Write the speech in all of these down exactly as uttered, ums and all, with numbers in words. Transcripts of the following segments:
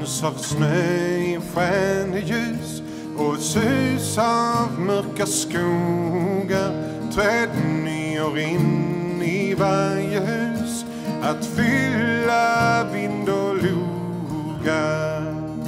dans av snö i stjärneljus och sus av mörka skogar. Träd nyer in i varje hus att fylla vind och logar.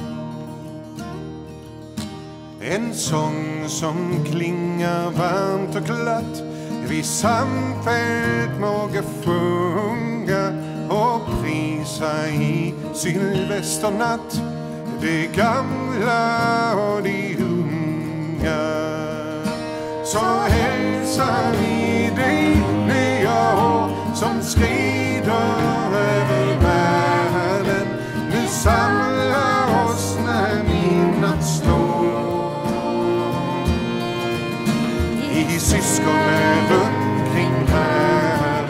En sång som klingar varmt och glatt vi samfällt måge sjunga och prisa i sylvesternatt de gamla och de unga. Så hälsar vi dig nya år som skrider över världen. Nu samlar oss när midnatt slår i syskonen runt kring världen.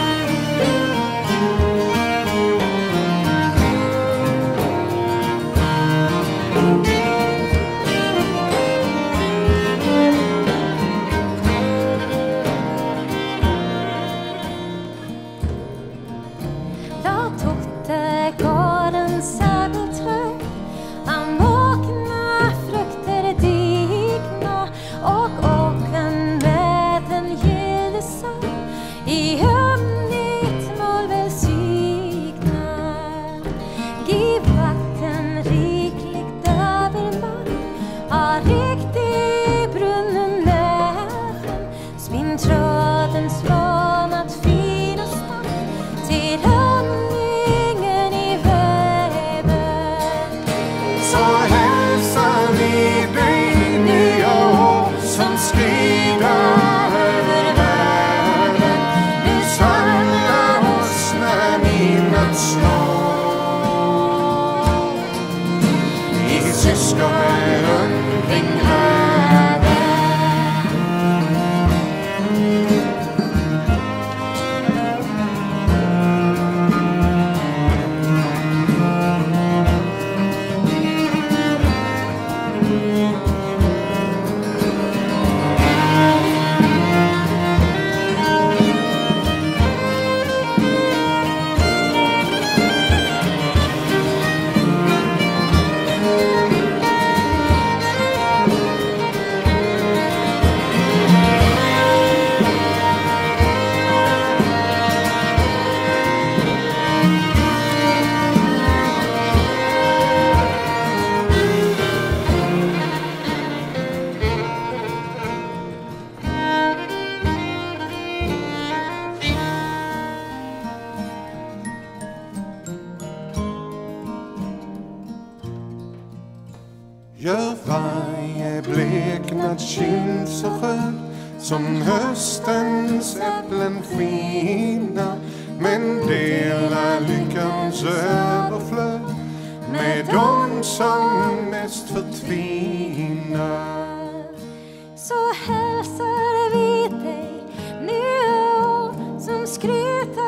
Da Totte går en sabeltrøy, han våkna frukter digna, og åken med den gilde sang i hemligt mål välsigna. Giv vatten rikligt över mark, ha riktig brunnen näven, spinn tråden svanat fin och stark till honningen i väven. Så hälsar vi dig nya år som skrider över världen. Nu samlar oss när midnatt slår i syskonen runt kring världen. Gör varje bleknad kind så skön som höstens äpplen skina, men dela lyckans överflöd med dem som mest förtvinar. Så hälsar vi dig nya år som skryter